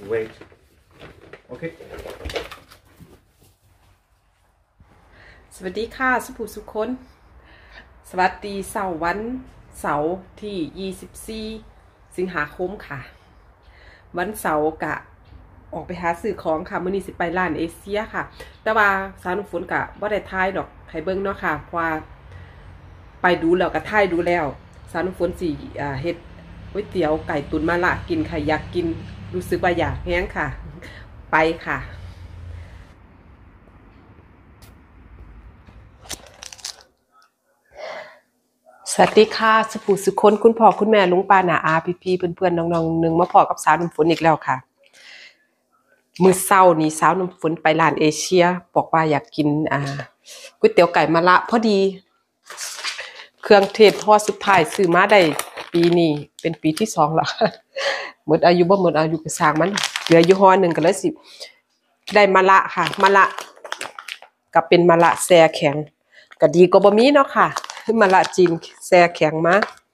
wait. Okay. สวัสดีค่ะสุภูสุคนสวัสดีเสาร์วันเสาร์ที่24สิงหาคมค่ะวันเสาร์กะออกไปหาซื้อของค่ะมื้อนี้สิไปร้านเอเชียค่ะแต่ว่าสาวน้ำฝนกะบ่ได้ถ่ายดอกให้เบิ่งเนาะค่ะเพราะว่าไปดูแล้วก็ถ่ายดูแล้วสาวน้ำฝนสิเฮ็ดก๋วยเตี๋ยวไก่ตุ๋นมะระกินค่ะอยากกินรู้สึกว่าอยากแฮงค่ะไปค่ะสวัสดีค่ะสุภูสุคนคุณพ่อคุณแม่ลุงป้าน้าอาพี่ๆเพื่อนๆน้องๆนึงมาพอกับสาวน้ำฝนอีกแล้วค่ะมื้อเช้านี้สาวน้ำฝนไปร้านเอเชียบอกว่าอยากกินก๋วยเตี๋ยวไก่มะระพอดีเครื่องเทศห่อสุดท้ายซื้อมาได้ปีนี้เป็นปีที่2แล้วหมดอายุบ่หมดอายุก็สร้างมันเหลืออยู่ห่อนึงก็เลยสิได้มะระค่ะมะระก็เป็นมะระแช่แข็งก็ดีกว่าบ่มีเนาะค่ะมะระจีนแช่แข็งมา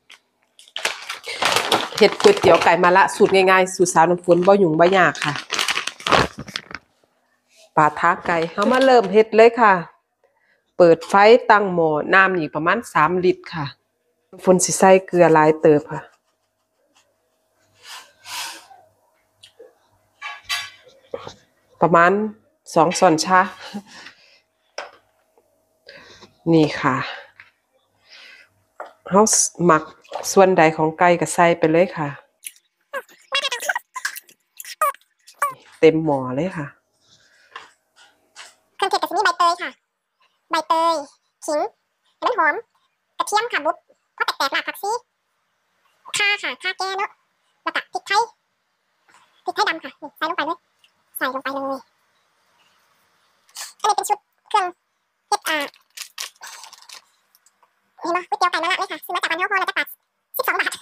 เฮ็ดก๋วยเตี๋ยวไก่มะระสูตรง่ายๆสูตรสาวน้ำฝนบ่ยุ่งบ่ยากค่ะปลาทาไก่เฮามาเริ่มเฮ็ดเลยค่ะเปิดไฟตั้งหม้อน้ำนี่ประมาณ3ลิตรค่ะฝนสิใส่เกลือหลายเติบค่ะประมาณ2ช้อนชานี่ค่ะเฮาหมักส่วนใดของไก่ก็ใส่ไปเลยค่ะเต็มหม้อเลยค่ะเครื่องเทศก็จะมีใบเตยค่ะใบเตยขิงให้มันหอมกระเทียมค่ะบุบพอแตกๆหลากผักชีข่าค่ะข่าแก้เนาะแล้วก็พริกไทยดำค่ะนี่ใส่ลงไปเลยอันนี้เป็นชุดเครื่องเฮ็ดเห็นไหมก๋วยเตี๋ยวไก่มะระเลยค่ะซื้อมาจากร้านเฮาพอแล้วจะปัด12 บาท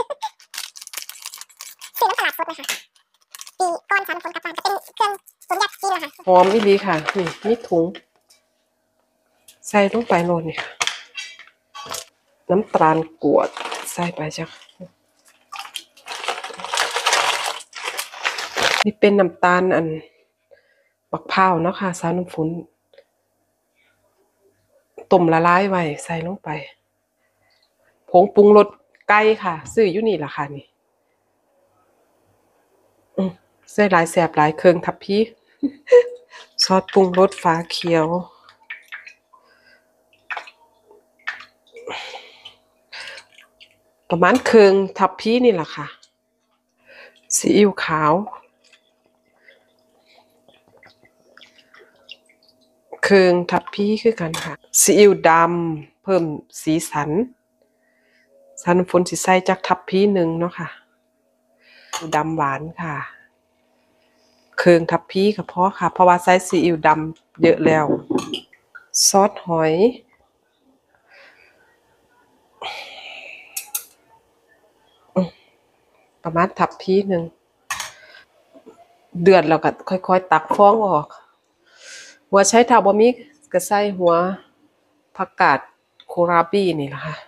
ซื้อน้ำตลาดสดนะคะปีก้อน3 คนกลับบ้านจะเป็นเครื่องตุ๋นยัดจีนนะคะหอมอีหลีค่ะนี่มีถุงใส่ลงไปโลดนี่ค่ะน้ำตาลกวดใส่ไปจ้ะนี่เป็นน้ำตาลบักพร้าวเนาะค่ะสาวน้ำฝนต้มละลายไว้ใส่ลงไปผงปรุงรสไก่ค่ะซื้ออยู่นี่ล่ะค่ะนี่ใส่หลายแซ่บหลายเครื่องทับพี่ซอสปรุงรสฟ้าเขียวประมาณเครื่องทับพี่นี่ล่ะค่ะซีอิ๊วขาวเครื่องทับพี่คือกันค่ะซีอิ๊วดำเพิ่มสีสันสาวน้ำฝนสิใส่จักทับพี่หนึ่งเนาะค่ะดำหวานค่ะเครื่องทับพี่ก็พอค่ะเพราะว่าใส่ซีอิ๊วดำเยอะแล้วซอสหอยประมาณทับพี่หนึ่งเดือดแล้วก็ค่อยๆตักฟองออกหัวไชเท้าบ่มีก็ใส่หัวผักกาดโคราบี้นี่ล่ะค่ะ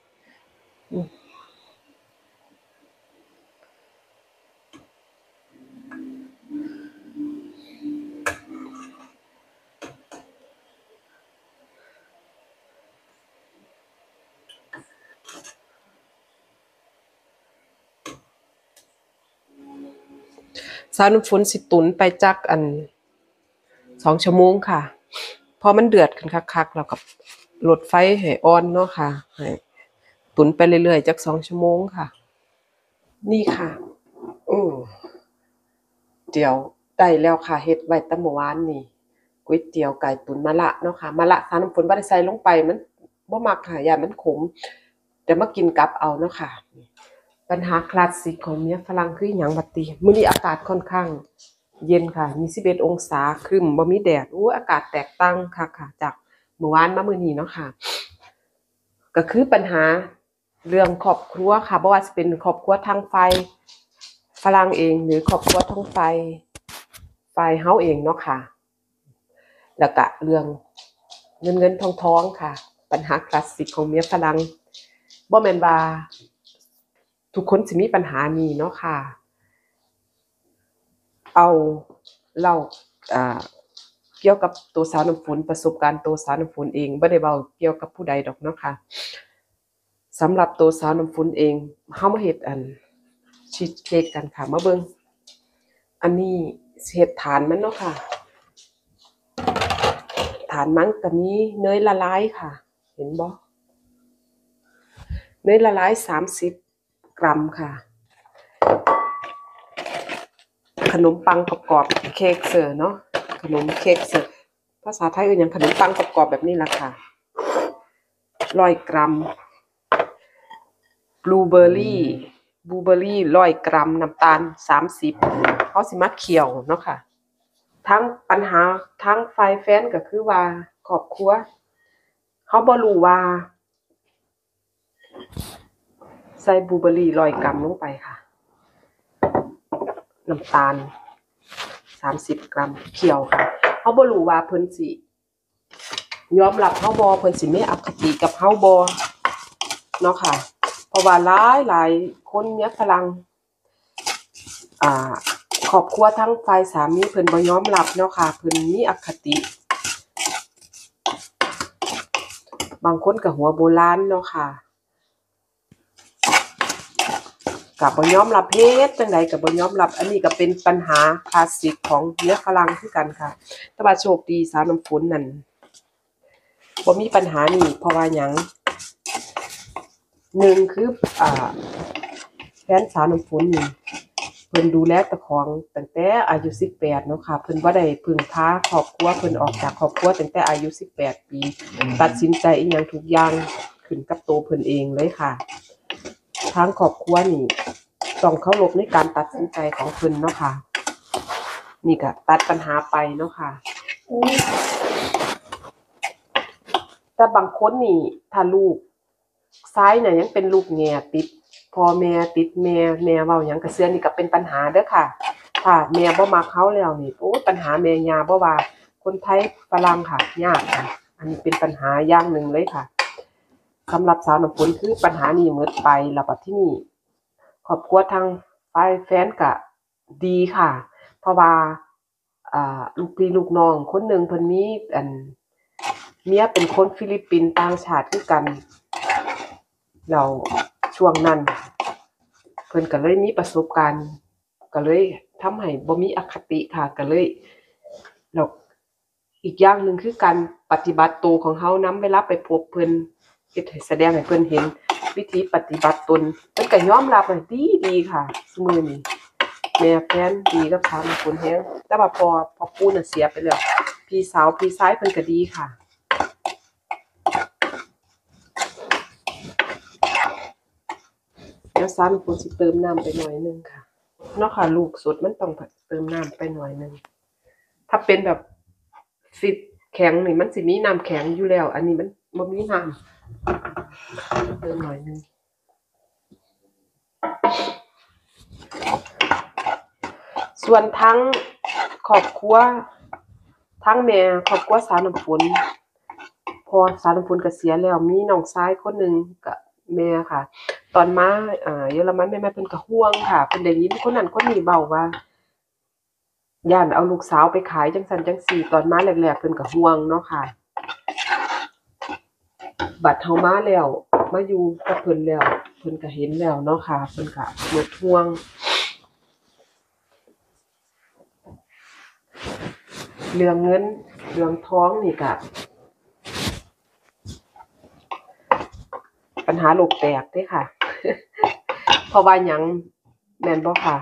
สาวน้ำฝนสิตุ๋นไปจัก2 ชั่วโมงค่ะพอมันเดือดขึ้นคักๆแล้วก็ลดไฟให้อ่อนเนาะค่ะให้ตุ๋นไปเรื่อยๆจัก2 ชั่วโมงค่ะนี่ค่ะเดี๋ยวได้แล้วค่ะเฮ็ดไว้แต่เมื่อวานนี้ก๋วยเตี๋ยวไก่ตุ๋นมะระเนาะค่ะมะระสาวน้ำฝนบ่ได้ใส่ลงไปมันบ่มักค่ะย้านมันขมเดี๋ยวมากินกับเอาเนาะค่ะปัญหาคลาสสิกของเมียฝรั่งคือหยังบัดนี้มื้อนี้อากาศค่อนข้างเย็นค่ะ21องศาครึ้มบ่มีแดดอากาศแตกต่างคักค่ะจากเมื่อวานมามื้อนี้เนาะค่ะก็คือปัญหาเรื่องครอบครัวค่ะบ่ว่าสิเป็นครอบครัวทางฝ่ายฝรั่งเองหรือครอบครัวทางฝ่ายเฮาเองเนาะค่ะแล้วก็เรื่องเงินทองค่ะปัญหาคลาสสิกของเมียฝรั่งบ่แม่นว่าทุกคนสิมีปัญหานี้เนาะค่ะเอาเล่าเกี่ยวกับตัวสาวน้ำฝนประสบการณ์ตัวสาวน้ำฝนเองบ่ได้เว้าเกี่ยวกับผู้ใดดอกเนาะค่ะสำหรับตัวสาวน้ำฝนเองเฮามาเฮ็ดชีสเค้กกันค่ะมาเบิ่งอันนี้เฮ็ดฐานมันเนาะค่ะฐานมันก็มีเนยละลายค่ะเห็นบ่เนยละลาย30 กรัมค่ะขนมปังกรอบๆเค้กเสิร์ฟเนาะขนมเค้กเสิร์ฟภาษาไทยเอิ้นหยังขนมปังกรอบๆแบบนี้ล่ะค่ะ100 กรัมบลูเบอร์รี่100 กรัมน้ำตาล30เฮาสิมาเคี่ยวเนาะค่ะทั้งปัญหาทั้งไฟแฟนก็คือว่าครอบครัวเฮาบ่รู้ว่าใส่บลูเบอร์รี่100 กรัมลงไปค่ะน้ำตาล30 กรัมเคี่ยวค่ะเฮาบ่รู้ว่าเพิ่นสิยอมรับเฮาบ่เพิ่นสิมีอคติกับเฮาบ่เนาะค่ะเพราะว่าหลายคนเมียฝรั่งครอบครัวทั้งฝ่ายสามีเพิ่นบ่ยอมรับเนาะค่ะเพิ่นมีอคติบางคนก็หัวโบราณเนาะค่ะก็บ่ยอมรับเฮ็ดจังได๋ก็บ่ยอมรับอันนี้ก็เป็นปัญหาคลาสสิกของเมียฝรั่งคือกันค่ะแต่ว่าโชคดีสาวน้ำฝนนั่นบ่มีปัญหานี้เพราะว่าหยัง1คือแฟนสาวน้ำฝนนี่เพิ่นดูแลเจ้าของตั้งแต่อายุ18เนาะค่ะเพิ่นบ่ได้พึ่งพาครอบครัวเพิ่นออกจากครอบครัวตั้งแต่อายุ18ปีตัดสินใจอีหยังทุกอย่างขึ้นกับตัวเพิ่นเองเลยค่ะทางครอบครัวนี่ต้องเคารพในการตัดสินใจของเพิ่นเนาะค่ะนี่ก็ตัดปัญหาไปเนาะค่ะแต่บางคนนี่ถ้าลูกซ้ายน่ะยังเป็นลูกแง่ติดพ่อแม่ติดแม่เว้าหยังก็เชื่อนี่ก็เป็นปัญหาเด้อค่ะถ้าแม่บ่มักเฮาแล้วนี่โอ้ปัญหาแม่ย่าบ่ว่าคนไทยฝรั่งค่ะยากค่ะอันนี้เป็นปัญหาอย่างหนึ่งเลยค่ะสำหรับสาวน้ำฝนคือปัญหานี้หมดไปแล้วบัดที่นี่ครอบครัวทางฝ่ายแฟนก็ดีค่ะเพราะว่าลูกพี่ลูกน้องคนหนึ่งเพิ่นมีเมียเป็นคนฟิลิปปินส์ต่างชาติคือกันแล้วช่วงนั้นเพิ่นก็เลยมีประสบการณ์ก็เลยทำให้บ่มีอคติค่ะก็เลยแล้วอีกอย่างหนึ่งคือการปฏิบัติตัวของเฮานำเวลาไปพบเพิ่นเฮ็ดให้แสดงให้เพิ่นเห็นวิธีปฏิบัติตนเพิ่นก็ยอมรับดีค่ะซุมื้อนี้แม่แฟนดีกับสาวน้ำฝนแฮงแต่ว่าพอปู่น่ะเสียไปแล้วพี่สาวพี่ชายเพิ่นก็ดีค่ะแล้วสาวน้ำฝนสิเติมน้ำไปหน่อยนึงค่ะเนาะค่ะลูกสดมันต้องเติมน้ำไปหน่อยนึงถ้าเป็นแบบฟิตแข็งนี่มันสิมีน้ำแข็งอยู่แล้วอันนี้มันบ่มีน้ำเติมหน่อยนึงส่วนทั้งครอบครัวทั้งแม่ครอบครัวสาวน้ำฝนพอสาวน้ำฝนก็เสียแล้วมีน้องชายคนนึงก็แม่ค่ะตอนมาเยอรมันแม่เพิ่นก็ห่วงค่ะเพิ่นได้ยินคนนั้นคนนี้เว้าว่าย่านเอาลูกสาวไปขายจังซั่นจังซี่ตอนมาแรกๆเพิ่นก็ห่วงเนาะค่ะบัดเฮามาแล้วมาอยู่กับเพิ่นแล้วเพิ่นก็เห็นแล้วเนาะค่ะเพิ่นก็หมดห่วงเรื่องเงินเรื่องทองนี่ก็ปัญหาโลกแตกเด้ค่ะ เพราะว่าหยังแม่นบ่ค่ะ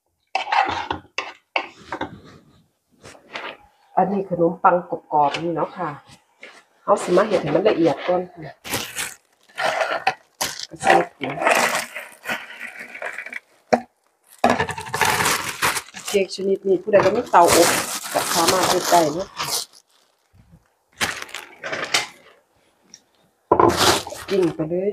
อันนี้ขนมปังกรอบๆนี่เนาะค่ะเฮาสิมาเฮ็ดให้มันละเอียดก่อนค่ะก็ใส่ถุงเค้กชนิดนี้ผู้ใดบ่มีเตาอบก็สามารถเฮ็ดได้เนาะกิ้งไปเลย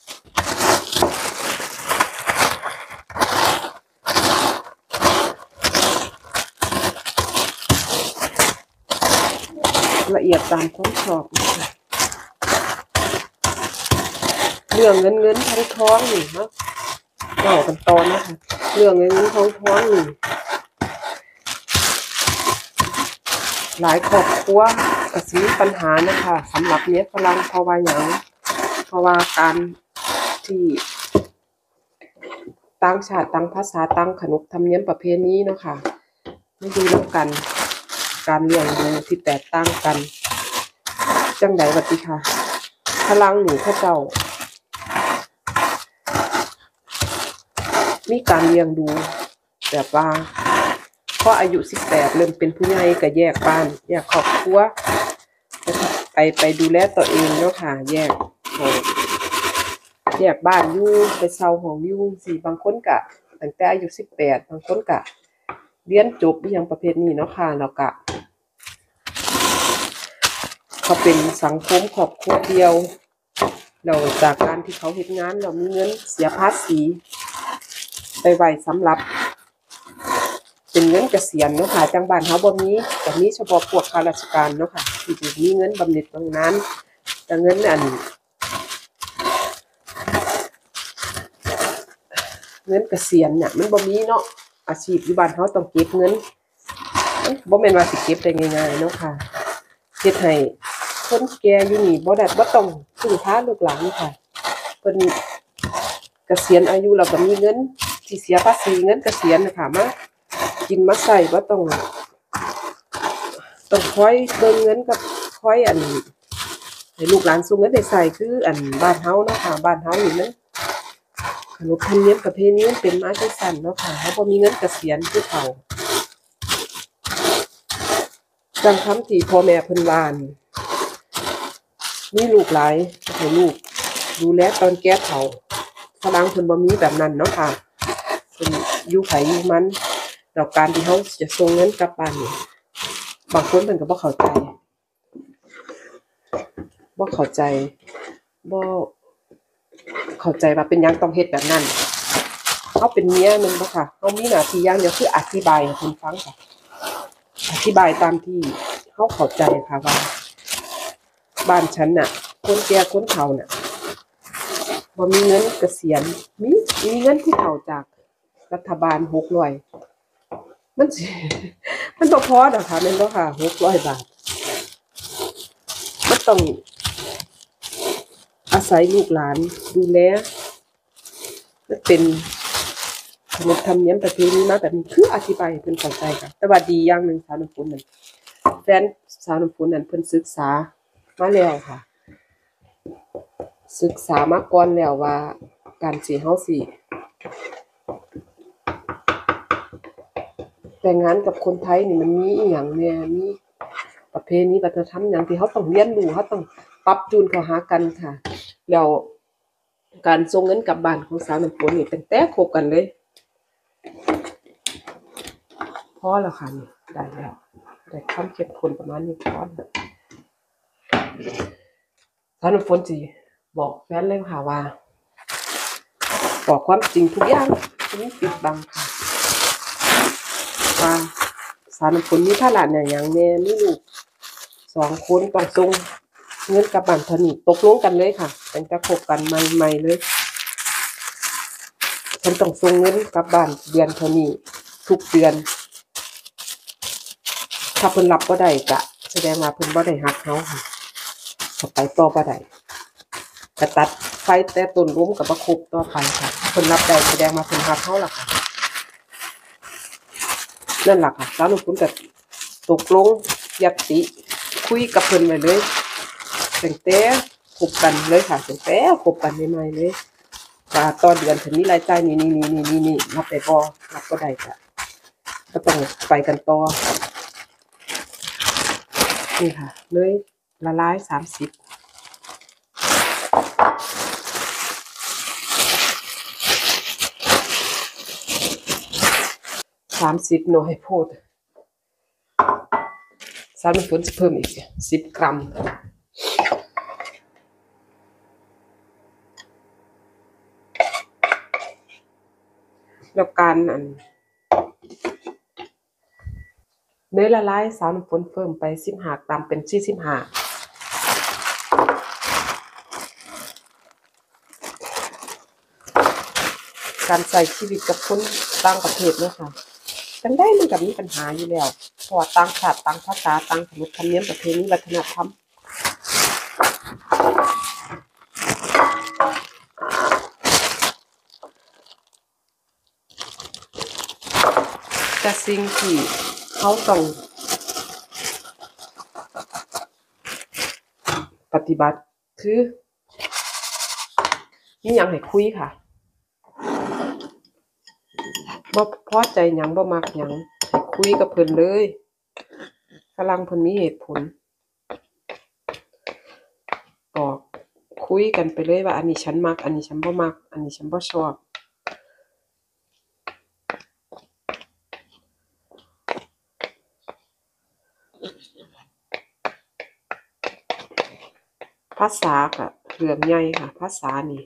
ละเอียดตามความชอบนะคะเรื่องเงินทองนี่เนาะเล่ากันต่อนะคะเรื่องเงินทองนี่หลายครอบครัวก็สิมีปัญหานะคะสำหรับเมียฝรั่งเพราะว่าหยังเพราะว่าการที่ต่างชาติต่างภาษาต่างขนบธรรมเนียมประเพณีเนาะค่ะไม่อยู่ร่วมกันการเลี้ยงดูที่แตกต่างกันจังใดบัดนี้ค่ะฝรั่งนี่เขาเจ้ามีการเลี้ยงดูแบบว่าพออายุ18เริ่มเป็นผู้ใหญ่ก็แยกบ้านแยกครอบครัวไปดูแลตัวเองเนาะค่ะแยกบ้านอยู่ไปเช่าห้องอยู่สิบางคนก็ตั้งแต่อายุ18บางคนก็เรียนจบอีหยังประเภทนี้เนาะค่ะแล้วก็เขาเป็นสังคมครอบครัวเดียวแล้วจากการที่เขาเฮ็ดงานแล้วมีเงินเสียภาษีไปไว้สำหรับเป็นเงินเกษียณเนาะค่ะจังบ้านเฮาบ่มีก็มีเฉพาะพวกข้าราชการเนาะค่ะที่มีเงินบำเหน็จบำนาญแต่เงินเกษียณเนี่ยมันบ่มีเนาะอาชีพอยู่บ้านเฮาต้องเก็บเงินบ่แม่นว่าสิเก็บได้ง่ายๆเนาะค่ะเฮ็ดให้คนแก่อยู่นี่บ่ต้องพึ่งพาลูกหลานค่ะเพิ่นเกษียณอายุแล้วก็มีเงินที่เสียภาษีเงินเกษียณน่ะค่ะมากินมาใช้บ่ต้องคอยเบิ่งเงินกับคอยให้ลูกหลานส่งเงินให้ใช้คือบ้านเฮาเนาะค่ะบ้านเฮานี่มันขนบธรรมเนียมประเพณีมันเป็นมาจังซั่นเนาะค่ะเฮาบ่มีเงินเกษียณคือเขาจังคำที่พ่อแม่เพิ่นว่ามีลูกหลายให้ลูกดูแลตอนแก่เฒ่าฝรั่งเพิ่นบ่มีแบบนั้นเนาะค่ะเพิ่นอยู่ไผอยู่มันแล้วการที่เฮาจะส่งเงินกลับบ้านนี่บางคนเพิ่นก็บ่เข้าใจว่าเป็นหยังต้องเฮ็ดแบบนั้นเฮาเป็นเมียแม่นบ่ค่ะเฮามีหน้าที่อย่างเดียวคืออธิบายให้เพิ่นฟังค่ะอธิบายตามที่เฮาเข้าใจค่ะว่าบ้านฉันน่ะคนแก่คนเฒ่าน่ะบ่มีเงินเกษียณมีเงินผู้เฒ่าจากรัฐบาล600มันบ่พอดอกค่ะแม่นบ่ค่ะ600 บาทมันต้องอาศัยลูกหลานดูแลมันเป็นขนบธรรมเนียมประเพณีมาแบบนี้คืออธิบายให้เพิ่นเข้าใจค่ะแต่ว่าดีอย่างหนึ่งสาวน้ำฝนนั่นแฟนสาวน้ำฝนนั่นเพิ่นศึกษามาแล้วค่ะศึกษามาก่อนแล้วว่าการสิเฮาสิแต่งงานกับคนไทยนี่มันมีอีหยังแหน่มีประเพณีวัฒนธรรมหยังที่เฮาต้องเรียนรู้เฮาต้องปรับจูนเข้าหากันค่ะแล้วการส่งเงินกลับบ้านของสาวน้ำฝนนี่ตั้งแต่คบกันเลยพอแล้วค่ะนี่ได้แล้วได้ความเข้มข้นประมาณนี้พอแล้วสาวน้ำฝนสิบอกแฟนเลยค่ะว่าบอกความจริงทุกอย่างไม่ปิดบังค่ะว่าสาวน้ำฝนมีภาระหยังแน่มีลูก2 คนต้องส่งเงินกลับบ้านเท่านี้ตกลงกันเลยค่ะตั้งแต่คบกันใหม่ๆเลยเพิ่นต้องส่งเงินกลับบ้านเดือนเท่านี้ทุกเดือนถ้าเพิ่นรับบ่ได้ก็แสดงว่าเพิ่นบ่ได้รักเฮาค่ะก็ไปต่อบ่ได้ก็ตัดไฟแต่ต้นลมก็บ่คบต่อไปค่ะเพิ่นรับได้แสดงว่าเพิ่นรักเฮาล่ะค่ะนั่นล่ะค่ะแล้วหนูเพิ่นก็ตกลงยัตติคุยกับเพิ่นไว้เลยตั้งแต่คบกันเลยค่ะตั้งแต่คบกันใหม่ๆเลยว่าต่อเดือนฉันมีรายจ่ายนี่รับได้บ่รับบ่ได้ก็ต้องไปกันต่อนี่ค่ะเลยละลาย30น้อยโพดสาวน้ำฝนจะเพิ่มอีก10 กรัมแล้วการเนยละลายสาวน้ำฝนเพิ่มไป15 กรัมเป็น45การใช้ชีวิตกับคนต่างประเทศเนาะค่ะจังได้มันก็มีปัญหาอยู่แล้วเพราะว่าต่างชาติต่างภาษาต่างขนบธรรมเนียมประเพณีวัฒนธรรมแต่สิ่งที่เขาต้องปฏิบัติคือมีหยังให้คุยค่ะบ่พอใจหยังบ่มักหยังให้คุยกับเพิ่นเลยฝรั่งเพิ่นมีเหตุผลบอกคุยกันไปเลยว่าอันนี้ฉันมักอันนี้ฉันบ่มักอันนี้ฉันบ่ชอบภาษาก็เรื่องใหญ่ค่ะภาษานี่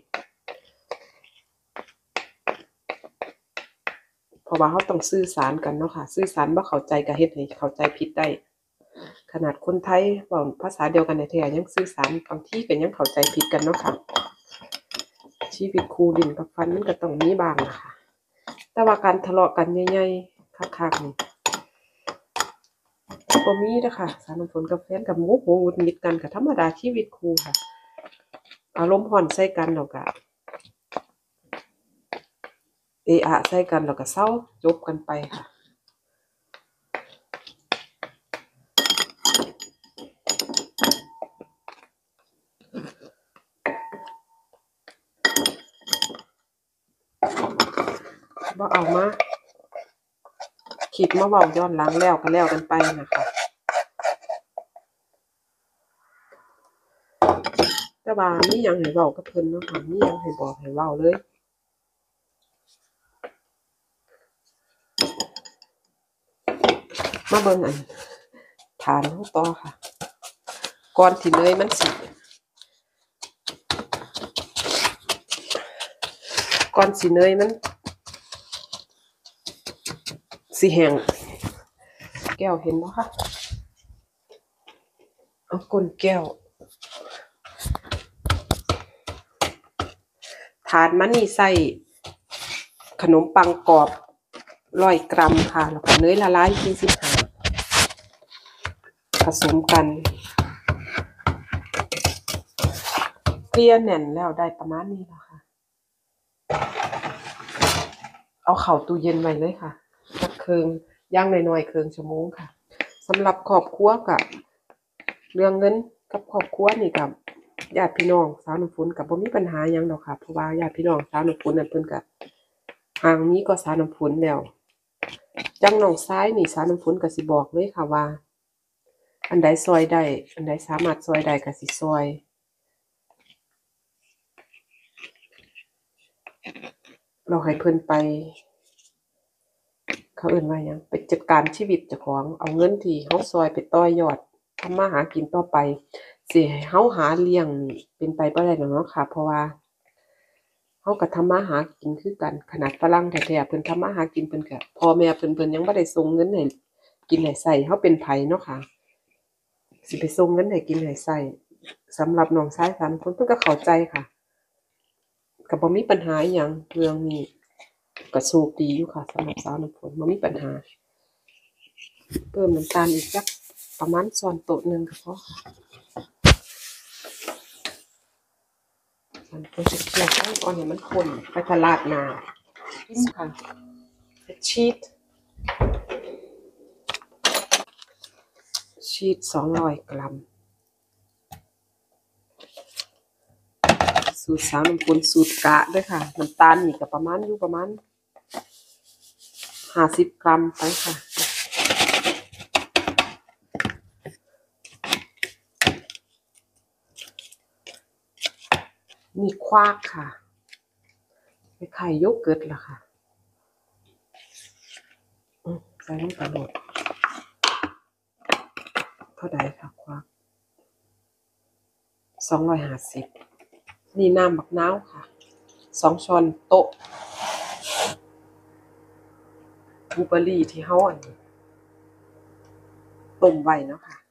เพราะว่าเราต้องสื่อสารกันเนาะค่ะสื่อสารบ่เข้าใจก็เฮ็ดให้เข้าใจผิดได้ขนาดคนไทยเว้าภาษาเดียวกันแท้ๆยังสื่อสารบางทีก็ยังเข้าใจผิดกันเนาะค่ะชีวิตคู่ลิ้นกับฟันมันก็ต้องมีบ้างล่ะค่ะแต่ว่าการทะเลาะกันใหญ่ๆคักๆนี่บ่มีเด้อค่ะสาวน้ำฝนกับแฟนก็โมโหหงุดหงิดกันก็ธรรมดาชีวิตคู่ค่ะอารมณ์ร้อนใส่กันแล้วก็เอะอะใส่กันแล้วก็เซาจบกันไปค่ะบ่เอามาคิดมาเว้าย้อนหลังแล้วก็แล้วกันไปนะคะแต่ว่ามีหยังให้เว้ากับเพิ่นเนาะค่ะมีหยังให้บอกให้เว้าเลยมาเบิ่งอันฐานเราต่อค่ะก่อนที่เนยมันสิก่อนสิเนยมันสิแห้งแก้วเห็นบ่คะเอาก้นแก้วฐานมันนี่ใส่ขนมปังกรอบ100 กรัมค่ะแล้วก็เนยละลาย25ผสมกันเกลี่ยแน่นแล้วได้ประมาณนี้ล่ะค่ะเอาเข้าตู้เย็นไว้เลยค่ะสักครึ่งอย่างน้อยๆครึ่งชั่วโมงค่ะสำหรับครอบครัวก็เรื่องเงินกับครอบครัวนี่ก็ญาติพี่น้องสาวน้ำฝนก็บ่มีปัญหาหยังดอกค่ะเพราะว่าญาติพี่น้องสาวน้ำฝนนั่นเพิ่นก็ห่างมีก็สาวน้ำฝนแล้วจังน้องชายนี่สาวน้ำฝนก็สิบอกเลยค่ะว่าอันใดช่วยได้อันใดสามารถช่วยได้ก็สิช่วยเราให้เพิ่นไปเขาเอิ้นว่าหยังไปจัดการชีวิตเจ้าของเอาเงินที่เราช่วยไปต่อยอดทำมาหากินต่อไปสิให้เราหาเลี้ยงนี่เป็นไปบ่ได้ดอกเนาะค่ะเพราะว่าเราก็ทำมาหากินคือกันขนาดฝรั่งแท้ๆเพิ่นทำมาหากินเพิ่นก็พ่อแม่เพิ่นยังบ่ได้ส่งเงินให้กินให้ใช้เราเป็นไผเนาะค่ะสิไปส่งเงินให้กินให้ใช้สำหรับน้องชาย3คนเพิ่นก็เข้าใจค่ะก็บ่มีปัญหาอิหยังเรื่องนี้ก็โชคดีอยู่ค่ะสำหรับสาวน้ำฝนบ่มีปัญหาเพิ่มน้ำตาลอีกจักประมาณช้อนโต๊ะหนึ่งก็พอค่ะมันก็จะเคี่ยวให้อ่อนให้มันข้นไปตลาดนาชิมค่ะชีส200 กรัมสูตรสาวน้ำฝนสูตรกะเด้อค่ะน้ำตาลนี่ก็ประมาณอยู่ประมาณ50 กรัมไปค่ะมีควากค่ะคล้ายๆโยเกิร์ตล่ะค่ะใส่ลงไปโลดเท่าใดค่ะควาก250นี่น้ำบักนาวค่ะ2ช้อนโต๊ะบลูเบอร์รี่ที่เฮาอันต้มไว้เนาะค่ะ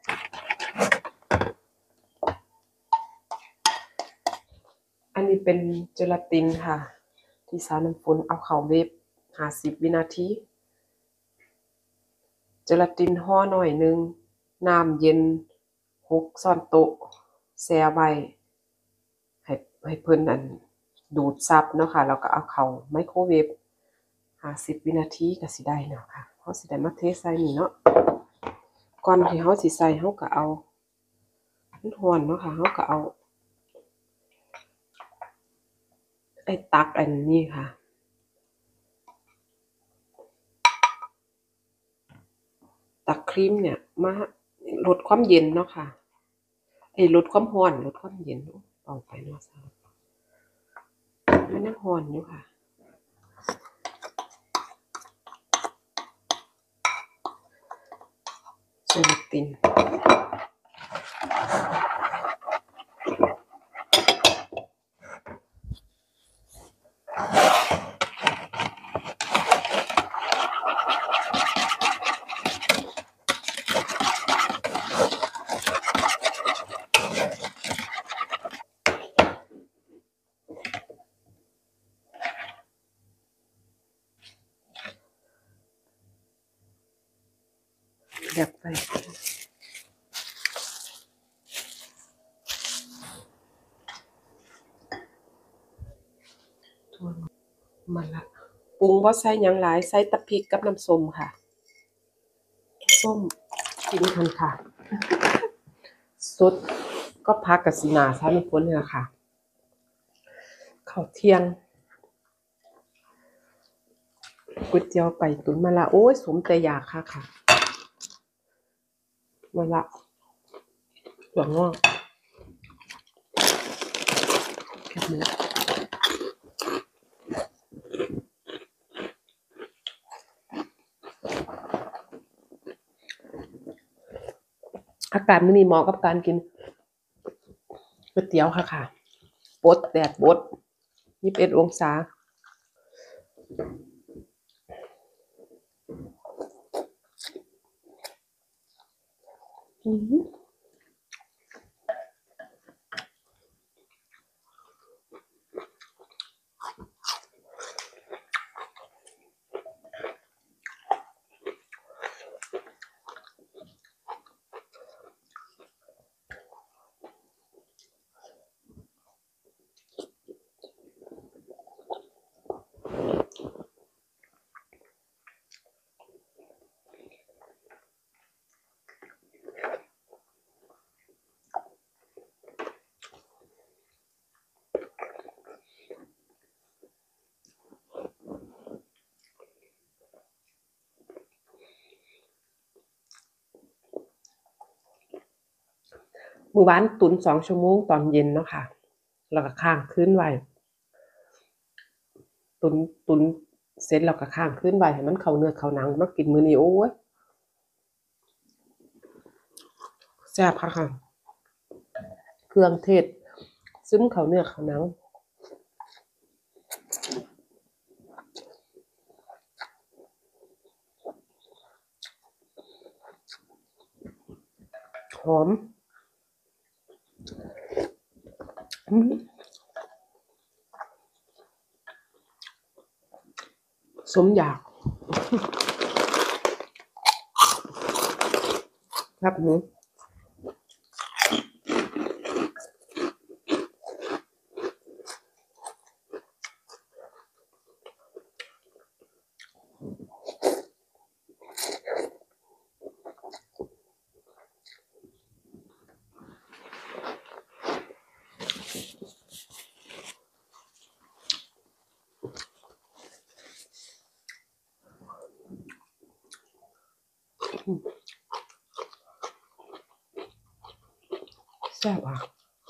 อันนี้เป็นเจลาตินค่ะที่สาวน้ำฝนเอาเข้าเวฟ50 วินาทีเจลาตินห่อหน่อยหนึ่งน้ำเย็น6 ช้อนโต๊ะแช่ไว้ให้เพิ่นดูดซับเนาะค่ะแล้วก็เอาเข้าไมโครเวฟ50 วินาทีก็สิได้แล้วค่ะเฮาสิได้มาเทใส่นี่เนาะก่อนที่เฮาสิใส่เฮาก็เอามันร้อนเนาะค่ะเฮาก็เอาไอ้ตักอันนี้ค่ะตักครีมเนี่ยมาลดความเย็นเนาะค่ะลดความร้อนลดความเย็นเอาไปเนาะมันยังร้อนอยู่ค่ะเจลาตินแบบไปทั่วมันละปรุงบ่ใส่หยังหลายใส่แต่พริกกับน้ำส้มค่ะส้มกินกันค่ะสดก็พักกับสินาซะน้ำฝนนี่ล่ะค่ะข้าวเที่ยงก๋วยเตี๋ยวไก่ตุ๋นมะระโอ้ยสมใจอยากค่ะมะระถั่วงอกแคบหมูอากาศมื้อนี้เหมาะกับการกินก๋วยเตี๋ยวค่ะปดแดดปด21 องศามื้อวานตุ๋น2 ชั่วโมงตอนเย็นเนาะค่ะแล้วก็ค้างคืนไว้ตุ๋นเสร็จแล้วก็ค้างคืนไว้ให้มันเข้าเนื้อเข้าหนังมากินมื้อนี้โอ้ยแซ่บค่ะเครื่องเทศซึมเข้าเนื้อเข้าหนังหอมสมอยากครับหมูแซ่บค่ะ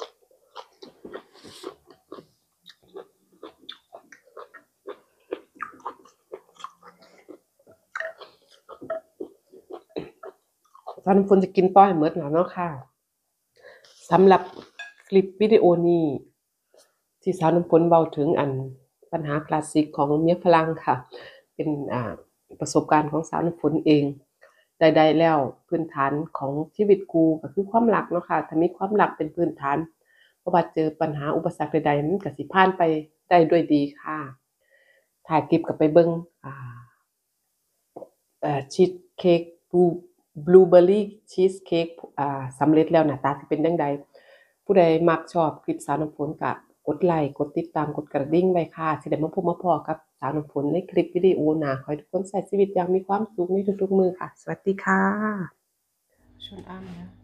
ตอนน้ำฝนจะกินต้อยหมดแล้วเนาะค่ะสำหรับคลิปวิดีโอนี้ที่สาวน้ำฝนเว้าถึงปัญหาคลาสสิกของเมียฝรั่งค่ะเป็นประสบการณ์ของสาวน้ำฝนเองใดๆแล้วพื้นฐานของชีวิตกูก็คือความรักเนาะค่ะถ้ามีความรักเป็นพื้นฐานบ่ว่าเจอปัญหาอุปสรรคใดๆมันก็สิผ่านไปได้ด้วยดีค่ะถ่ายคลิปก็ไปเบิ่งชีสเค้กบลูเบอร์รี่ชีสเค้กสำเร็จแล้วหน้าตาสิเป็นจังใดผู้ใดมักชอบคลิปสาวน้ำฝนก็กดไลค์กดติดตามกดกระดิ่งไว้ค่ะสิได้มาพบมาพ้อกับสาวน้ำฝนในคลิปวิดีโอหน้าขอให้ทุกคนใช้ชีวิตอย่างมีความสุขในทุกๆมื้อค่ะสวัสดีค่ะชวนอ้ำนะ